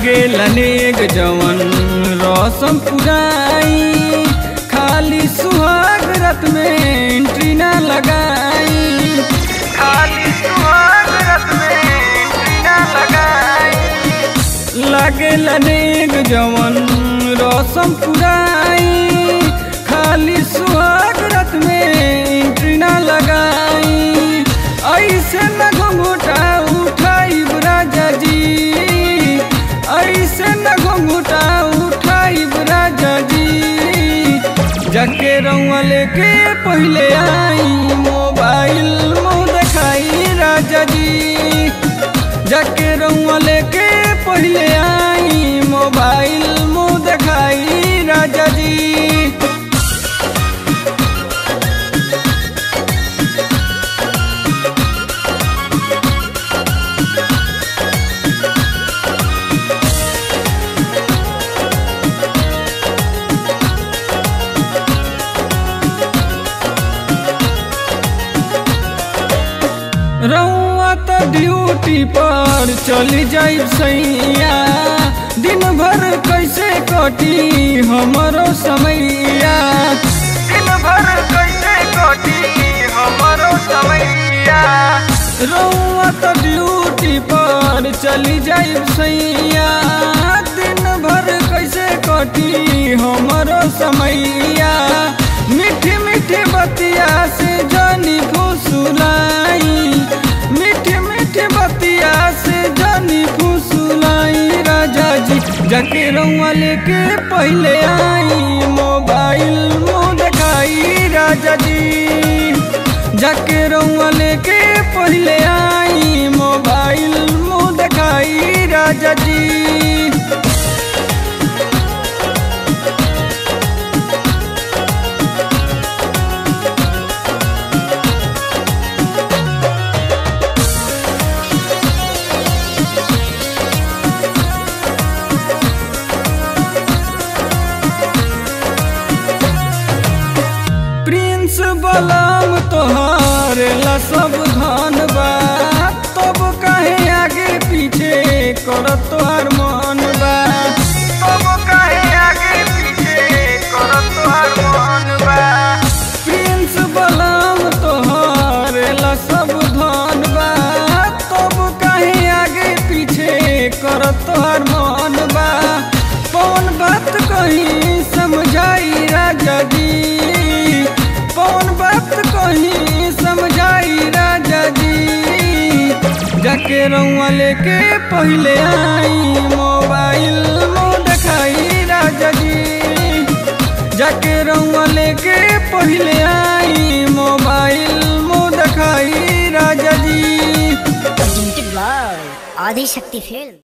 लागेला नेग जवन रौसम पुराई, खाली सुहाग रत में एंट्री ना लगाई, खाली सुहाग रत में एंट्री ना लगाई। लागेला नेग जवन रौसम पुराई, खाली सुहाग रत में एंट्री ना लगाई। ऐसे न घुंघटा उठाई राजा जी, ऐसे न घुंघटा उठाई राजा जी। जाके रउआ लेके पहले आई, मोबाइल मुँह दिखाई राजा जी। जाके रउआ लेके पहले आई, मोबाइल मुँह दिखाई राजा जी। रउआ तो ड्यूटी पर चली जाई सैया, दिन भर कैसे कटी हमरो समैया, दिन भर कैसे कटी हमरो समैया। रउआ तो ड्यूटी पर चली जाई सैया, दिन भर कैसे कटी हमरो समैया। मीठी मीठी बतिया से जानी फुसुलाई, मीठी मीठी बतिया से जानी फुसुलाई राजा जी। जाके रउआ लेके पहले आई, मोबाइल मुँह दिखाई राजा जी। जाके रउआ लेके पहले आई, मोबाइल मुँह दिखाई राजा जी। प्रिंस बलम तोहार ला सब धन बा, तब काहे आगे पीछे करत तोहार मन बा, तब काहे आगे पीछे करत तोहार मन बा। प्रिंस बलम तोहार ला सब धन बा, तब काहे आगे पीछे करत तोहार मन बा। कौन बात कहीं समझाई राजा जी, कौन बात कहीं समझाई राजा जी। जाके रउआ लेके पहले आई, मोबाइल मुँह दिखाई राजा जी। जाके रउआ लेके पहले आई, मोबाइल मुँह दिखाई राजा जी। आदि शक्ति फिल्म।